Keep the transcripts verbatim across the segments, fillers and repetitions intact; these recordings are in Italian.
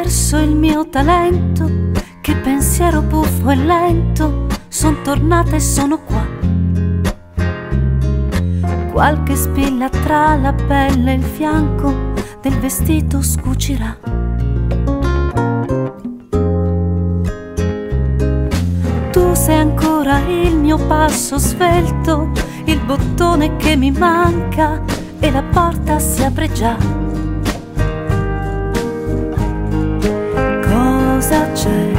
perso il mio talento, che pensiero buffo e lento, son tornata e sono qua. Qualche spilla tra la pelle e il fianco del vestito scucirà. Tu sei ancora il mio passo svelto, il bottone che mi manca e la porta si apre già. Cosa c'è?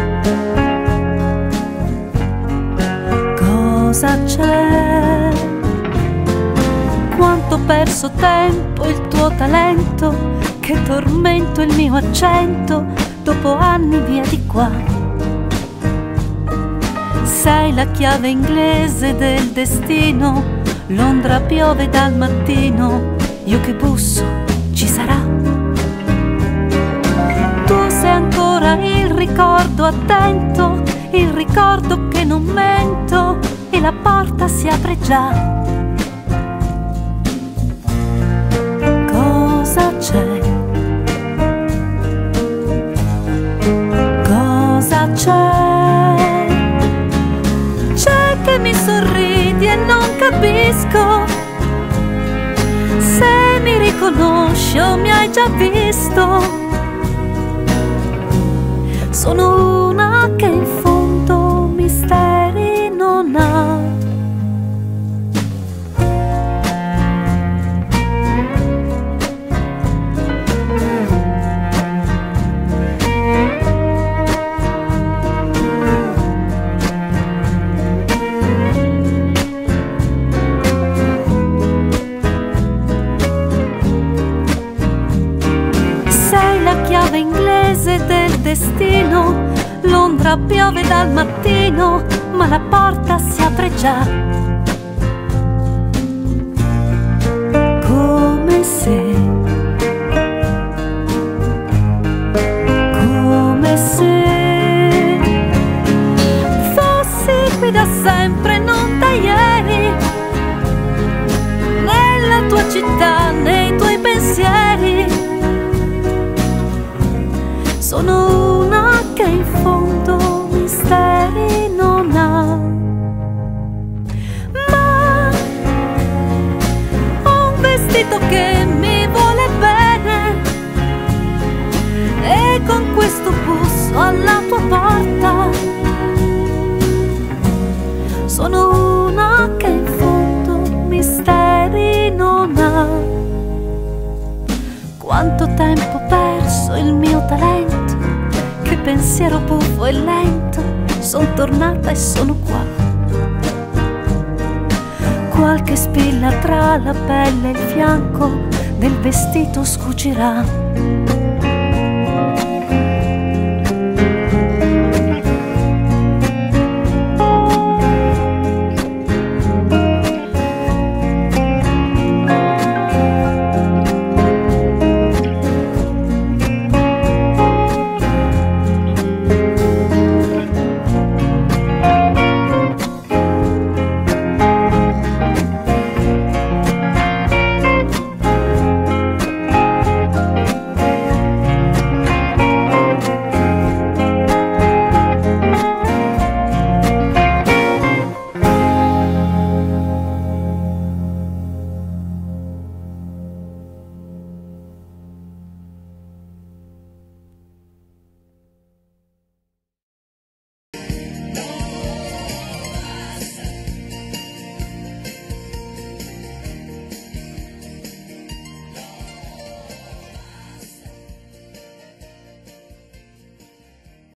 Cosa c'è? Quanto ho perso tempo, il tuo talento, che tormento il mio accento dopo anni via di qua. Sei la chiave inglese del destino, Londra piove dal mattino, io che busso, ci sarà. Tu sei ancora il ricordo attento, il ricordo che non mento, e la porta si apre già. Cosa c'è? Cosa c'è? C'è che mi sorridi e non capisco se mi riconosci o mi hai già visto. Sono una che in fondo misteri non ha. Chiave inglese del destino, Londra piove dal mattino, ma la porta si apre già. Come se, come se fossi qui da sempre, non da ieri, nella tua città, nei tuoi pensieri. Sono una che in fondo misteri non ha, ma ho un vestito che mi vuole bene, e con questo busso alla tua porta. Sono una che in fondo misteri non ha. Quanto tempo ho perso il mio talento, che pensiero buffo e lento, son tornata e sono qua. Qualche spilla tra la pelle e il fianco del vestito scucirà.